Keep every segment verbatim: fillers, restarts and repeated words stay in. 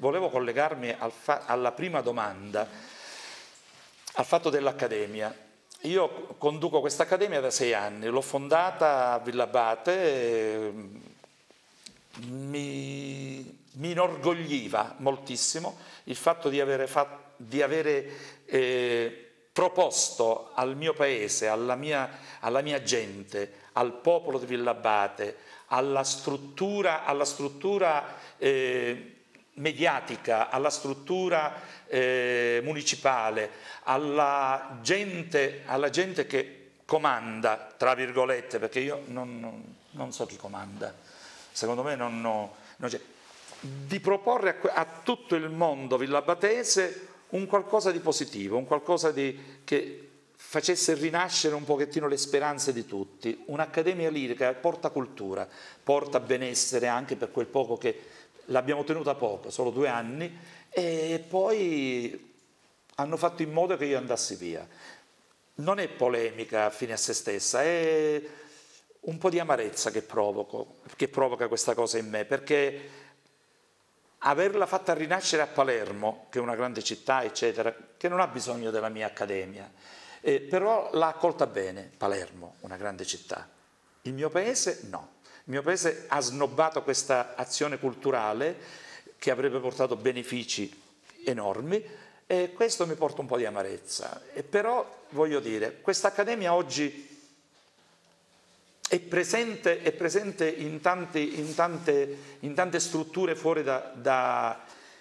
volevo collegarmi al alla prima domanda, al fatto dell'Accademia. Io conduco questa Accademia da sei anni, l'ho fondata a Villabate, mi, mi inorgogliva moltissimo il fatto di avere, fatto, di avere eh, proposto al mio paese, alla mia, alla mia gente, al popolo di Villabate, alla struttura, alla struttura eh, mediatica, alla struttura eh, municipale, alla gente, alla gente che comanda, tra virgolette, perché io non, non, non so chi comanda, secondo me non, non, non c'è, di proporre a, a tutto il mondo villabatese un qualcosa di positivo, un qualcosa di, che facesse rinascere un pochettino le speranze di tutti. Un'accademia lirica porta cultura, porta benessere anche per quel poco che l'abbiamo tenuta poco, solo due anni, e poi hanno fatto in modo che io andassi via. Non è polemica fine a se stessa, è un po' di amarezza che provoco, che provoca questa cosa in me, perché averla fatta rinascere a Palermo, che è una grande città, eccetera, che non ha bisogno della mia accademia, eh, però l'ha accolta bene, Palermo, una grande città. Il mio paese no. Il mio paese ha snobbato questa azione culturale che avrebbe portato benefici enormi, e questo mi porta un po' di amarezza. E però, voglio dire, questa accademia oggi è presente, è presente in, tanti, in, tante, in tante strutture fuori da, da,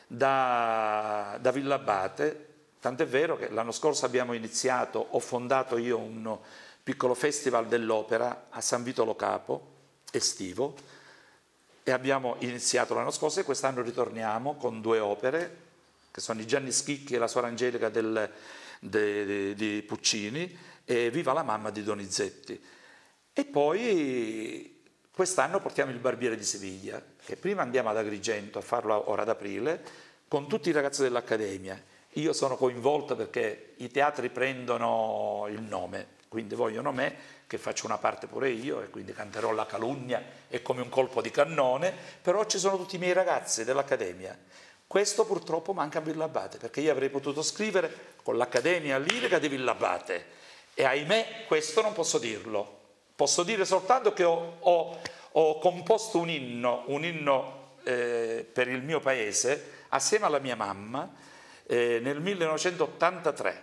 da, da Villabate, tant'è vero che l'anno scorso abbiamo iniziato, ho fondato io un piccolo festival dell'opera a San Vito Lo Capo, estivo, e abbiamo iniziato l'anno scorso e quest'anno ritorniamo con due opere, che sono i Gianni Schicchi e la Suora Angelica del, de, de, di Puccini e Viva la mamma di Donizetti. E poi quest'anno portiamo il Barbiere di Siviglia, che prima andiamo ad Agrigento a farlo ora ad aprile, con tutti i ragazzi dell'Accademia. Io sono coinvolto perché i teatri prendono il nome, quindi vogliono me, che faccio una parte pure io, e quindi canterò La calunnia, è come un colpo di cannone, però ci sono tutti i miei ragazzi dell'Accademia. Questo purtroppo manca a Villabate, perché io avrei potuto scrivere con l'Accademia Lirica di Villabate, e ahimè questo non posso dirlo. Posso dire soltanto che ho, ho, ho composto un inno, un inno eh, per il mio paese, assieme alla mia mamma, eh, nel millenovecentottantatré.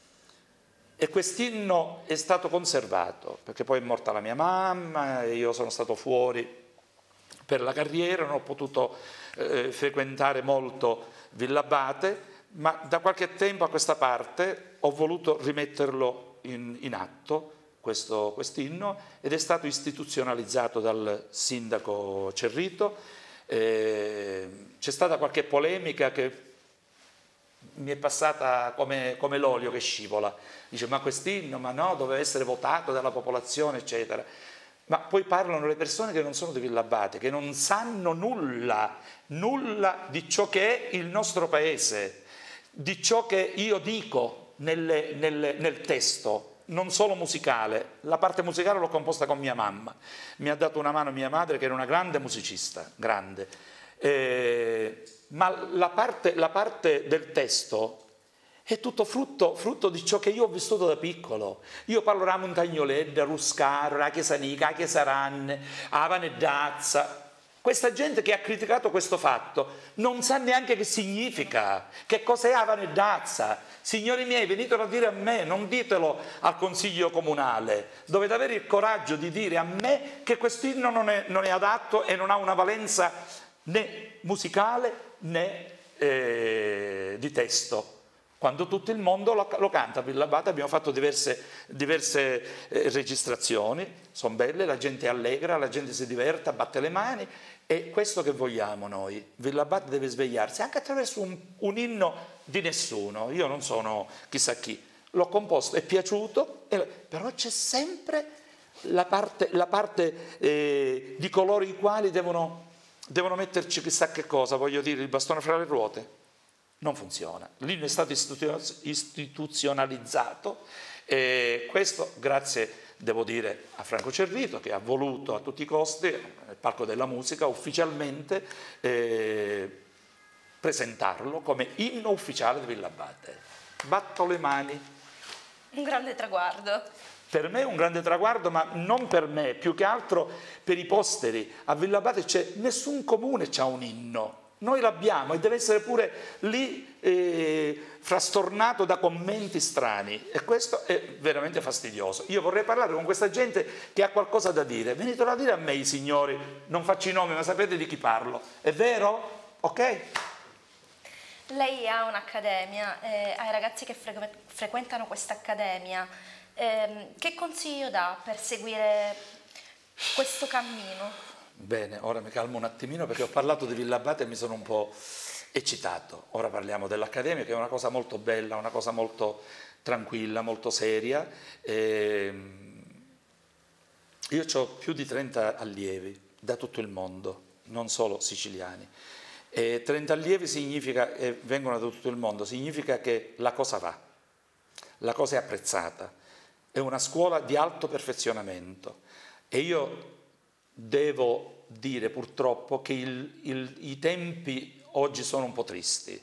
E quest'inno è stato conservato, perché poi è morta la mia mamma, e io sono stato fuori per la carriera, non ho potuto eh, frequentare molto Villabate, ma da qualche tempo a questa parte ho voluto rimetterlo in, in atto, questo quest'inno, ed è stato istituzionalizzato dal sindaco Cerrito. Eh, c'è stata qualche polemica che mi è passata come, come l'olio che scivola, dice ma quest'inno, ma no, doveva essere votato dalla popolazione, eccetera. Ma poi parlano le persone che non sono di Villabate, che non sanno nulla, nulla di ciò che è il nostro paese, di ciò che io dico nelle, nelle, nel testo, non solo musicale. La parte musicale l'ho composta con mia mamma, mi ha dato una mano mia madre che era una grande musicista, grande, eh, ma la parte, la parte del testo è tutto frutto, frutto di ciò che io ho vissuto da piccolo. Io parlo la Montagnoledda, Ruscaro, la Chiesanica, la Chiesaranne, la Vanedazza. Questa gente che ha criticato questo fatto non sa neanche che significa, che cos'è la Vanedazza. Signori miei, venitelo a dire a me, non ditelo al Consiglio Comunale. Dovete avere il coraggio di dire a me che quest'inno non è, non è adatto e non ha una valenza né musicale né eh, di testo, quando tutto il mondo lo, lo canta. A Villabate abbiamo fatto diverse, diverse eh, registrazioni, sono belle, la gente è allegra, la gente si diverte, batte le mani, e questo che vogliamo noi. Villabate deve svegliarsi anche attraverso un, un inno di nessuno. Io non sono chissà chi, l'ho composto, è piaciuto, però c'è sempre la parte, la parte eh, di coloro i quali devono devono metterci chissà che cosa, voglio dire, il bastone fra le ruote. Non funziona. L'inno è stato istituzionalizzato, e questo grazie, devo dire, a Franco Cerrito, che ha voluto a tutti i costi, nel Parco della Musica, ufficialmente eh, presentarlo come inno ufficiale di Villabate. Batto le mani. Un grande traguardo. Per me è un grande traguardo, ma non per me, più che altro per i posteri. A Villabate c'è nessun comune c'ha un inno. Noi l'abbiamo e deve essere pure lì eh, frastornato da commenti strani, e questo è veramente fastidioso. Io vorrei parlare con questa gente che ha qualcosa da dire. Venitelo a dire a me, i signori, non faccio i nomi, ma sapete di chi parlo. È vero? Ok? Lei ha un'accademia, eh, ai ragazzi che frequ- frequentano questa accademia, ehm, che consiglio dà per seguire questo cammino? Bene, ora mi calmo un attimino perché ho parlato di Villabate e mi sono un po' eccitato. Ora parliamo dell'Accademia, che è una cosa molto bella, una cosa molto tranquilla, molto seria. Ehm, io ho più di trenta allievi da tutto il mondo, non solo siciliani. E trenta allievi significa, e vengono da tutto il mondo, significa che la cosa va, la cosa è apprezzata, è una scuola di alto perfezionamento. E io devo dire purtroppo che il, il, i tempi oggi sono un po' tristi.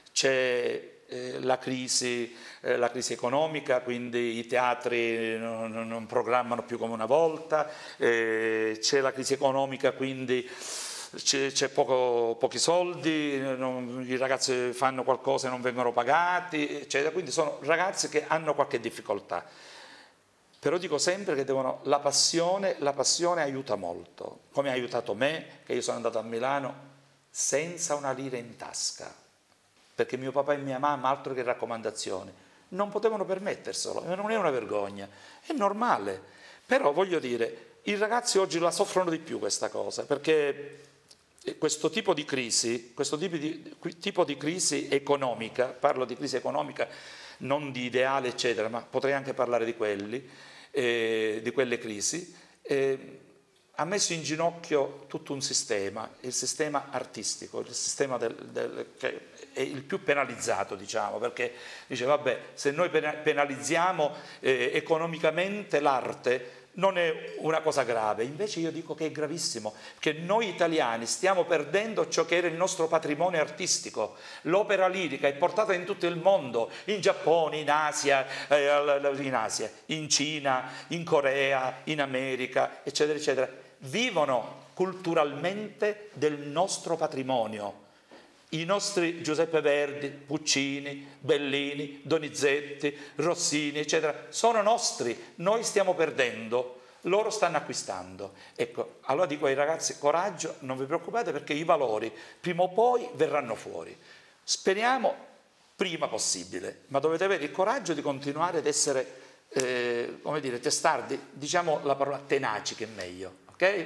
C'è eh, la crisi, eh, la crisi economica, quindi i teatri non, non programmano più come una volta, eh, c'è la crisi economica, quindi c'è, c'è poco, pochi soldi, non, i ragazzi fanno qualcosa e non vengono pagati, eccetera. Quindi sono ragazzi che hanno qualche difficoltà. Però dico sempre che devono, la passione, la passione aiuta molto, come ha aiutato me, che io sono andato a Milano senza una lira in tasca, perché mio papà e mia mamma, altro che raccomandazioni, non potevano permetterselo, non è una vergogna, è normale. Però voglio dire, i ragazzi oggi la soffrono di più questa cosa, perché questo tipo di crisi, questo tipo di, tipo di crisi economica, parlo di crisi economica, non di ideale eccetera, ma potrei anche parlare di quelli, eh, di quelle crisi, eh, ha messo in ginocchio tutto un sistema, il sistema artistico, il sistema del, del, che è il più penalizzato, diciamo, perché dice vabbè, se noi penalizziamo eh, economicamente l'arte non è una cosa grave, invece io dico che è gravissimo, che noi italiani stiamo perdendo ciò che era il nostro patrimonio artistico. L'opera lirica è portata in tutto il mondo, in Giappone, in Asia, eh, in Asia, in Cina, in Corea, in America, eccetera, eccetera. Vivono culturalmente del nostro patrimonio. I nostri Giuseppe Verdi, Puccini, Bellini, Donizetti, Rossini, eccetera, sono nostri, noi stiamo perdendo, loro stanno acquistando. Ecco, allora dico ai ragazzi, coraggio, non vi preoccupate perché i valori prima o poi verranno fuori. Speriamo prima possibile, ma dovete avere il coraggio di continuare ad essere, eh, come dire, testardi, diciamo la parola tenaci che è meglio, ok?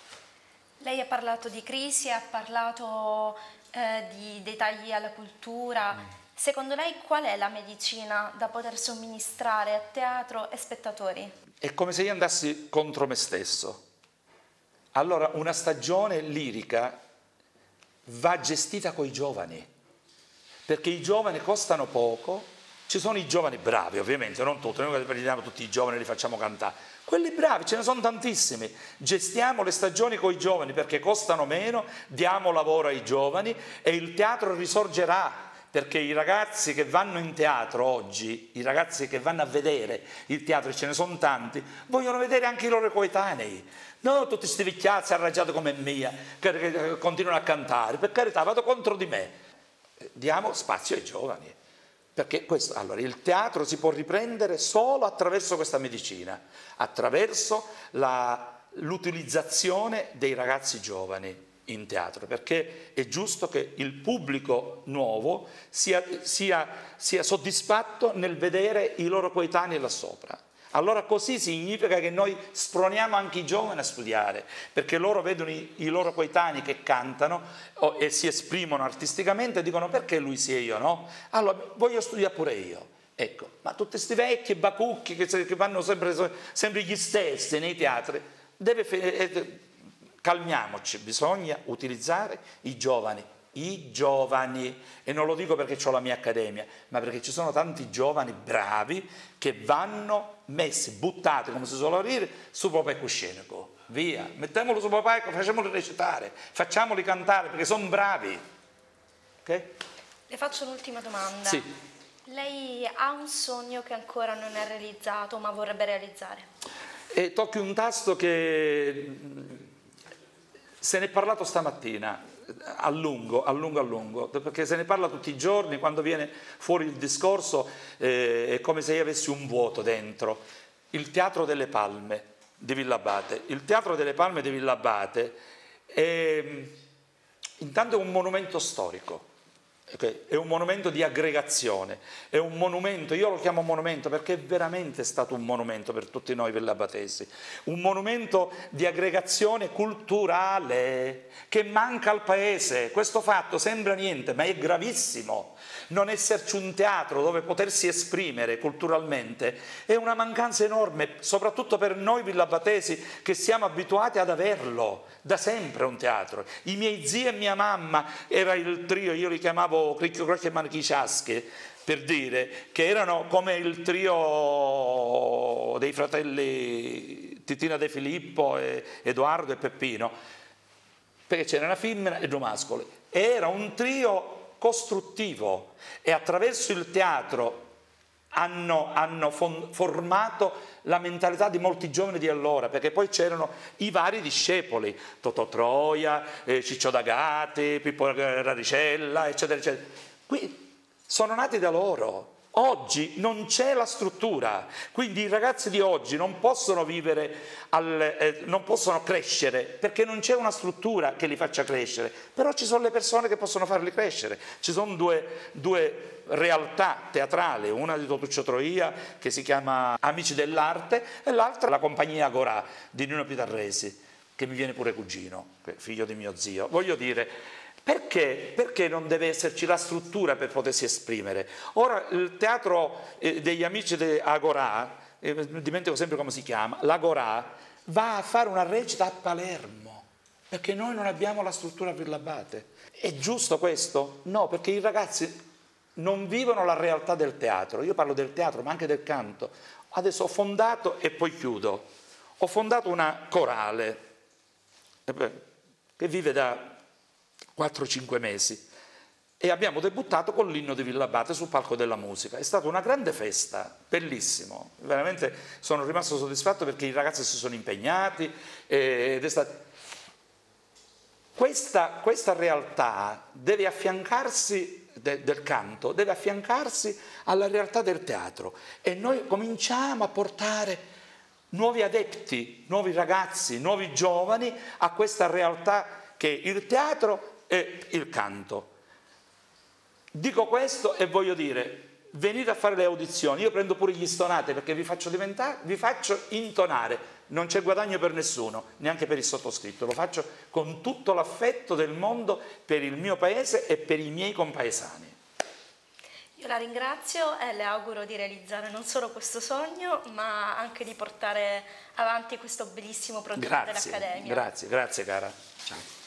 Lei ha parlato di crisi, ha parlato eh, di, dei tagli alla cultura. Mm. Secondo lei qual è la medicina da poter somministrare a teatro e spettatori? È come se io andassi contro me stesso. Allora una stagione lirica va gestita coi giovani, perché i giovani costano poco, ci sono i giovani bravi ovviamente, non tutti, noi prendiamo tutti i giovani e li facciamo cantare. Quelli bravi, ce ne sono tantissimi, gestiamo le stagioni con i giovani perché costano meno, diamo lavoro ai giovani e il teatro risorgerà, perché i ragazzi che vanno in teatro oggi, i ragazzi che vanno a vedere il teatro, ce ne sono tanti, vogliono vedere anche i loro coetanei, non tutti questi vecchiazzi arrangiati come mia, che, che continuano a cantare, per carità, vado contro di me, diamo spazio ai giovani. Perché questo, allora, il teatro si può riprendere solo attraverso questa medicina, attraverso l'utilizzazione dei ragazzi giovani in teatro, perché è giusto che il pubblico nuovo sia, sia, sia soddisfatto nel vedere i loro coetanei là sopra. Allora così significa che noi sproniamo anche i giovani a studiare, perché loro vedono i, i loro coetanei che cantano oh, e si esprimono artisticamente e dicono perché lui sia io, no? Allora voglio studiare pure io. Ecco, ma tutti questi vecchi bacucchi che, che vanno sempre, sempre gli stessi nei teatri, deve, eh, calmiamoci, bisogna utilizzare i giovani. I giovani, e non lo dico perché ho la mia accademia, ma perché ci sono tanti giovani bravi che vanno messi, buttati, come si suol dire, su palcoscenico, via, mettiamolo su palco, facciamoli recitare, facciamoli cantare perché sono bravi. Okay? Le faccio un'ultima domanda. Sì. Lei ha un sogno che ancora non è realizzato, ma vorrebbe realizzare? E tocchi un tasto che se ne è parlato stamattina, a lungo, a lungo, a lungo, perché se ne parla tutti i giorni, quando viene fuori il discorso eh, è come se io avessi un vuoto dentro. Il Teatro delle Palme di Villabate. Il Teatro delle Palme di Villabate è intanto un monumento storico. Okay. È un monumento di aggregazione, è un monumento, io lo chiamo monumento perché è veramente stato un monumento per tutti noi villabatesi, un monumento di aggregazione culturale che manca al paese. Questo fatto sembra niente, ma è gravissimo. Non esserci un teatro dove potersi esprimere culturalmente è una mancanza enorme, soprattutto per noi villabatesi che siamo abituati ad averlo da sempre un teatro. I miei zii e mia mamma era il trio, io li chiamavo Cricchio Crocchio e Manichiciasche, per dire, che erano come il trio dei fratelli Titina De Filippo, e Edoardo e Peppino, perché c'era una femmina e due mascoli. Era un trio costruttivo e attraverso il teatro hanno, hanno formato la mentalità di molti giovani di allora, perché poi c'erano i vari discepoli, Totò Troia, eh, Ciccio D'Agati, Pippo Raricella, eccetera, eccetera. Qui sono nati da loro. Oggi non c'è la struttura, quindi i ragazzi di oggi non possono vivere, al, eh, non possono crescere perché non c'è una struttura che li faccia crescere, però ci sono le persone che possono farli crescere. Ci sono due, due realtà teatrali, una di Totuccio Troia che si chiama Amici dell'Arte e l'altra la compagnia Agorà di Nino Pitarresi, che mi viene pure cugino, figlio di mio zio. Voglio dire, Perché? Perché non deve esserci la struttura per potersi esprimere? Ora il teatro eh, degli Amici di Agorà, eh, dimentico sempre come si chiama, l'Agorà, va a fare una recita a Palermo, perché noi non abbiamo la struttura per l'Abate. È giusto questo? No, perché i ragazzi non vivono la realtà del teatro. Io parlo del teatro, ma anche del canto. Adesso ho fondato, e poi chiudo, ho fondato una corale che vive da quattro cinque mesi e abbiamo debuttato con l'inno di Villabate sul palco della musica. È stata una grande festa, bellissimo, veramente sono rimasto soddisfatto perché i ragazzi si sono impegnati ed è stato... questa, questa realtà deve affiancarsi de, del canto, deve affiancarsi alla realtà del teatro e noi cominciamo a portare nuovi adepti, nuovi ragazzi, nuovi giovani a questa realtà che è il teatro e il canto. Dico questo e voglio dire, venite a fare le audizioni, io prendo pure gli stonati perché vi faccio diventare, vi faccio intonare, non c'è guadagno per nessuno, neanche per il sottoscritto, lo faccio con tutto l'affetto del mondo per il mio paese e per i miei compaesani. Io la ringrazio e le auguro di realizzare non solo questo sogno, ma anche di portare avanti questo bellissimo progetto dell'Accademia. Grazie, grazie cara. Ciao.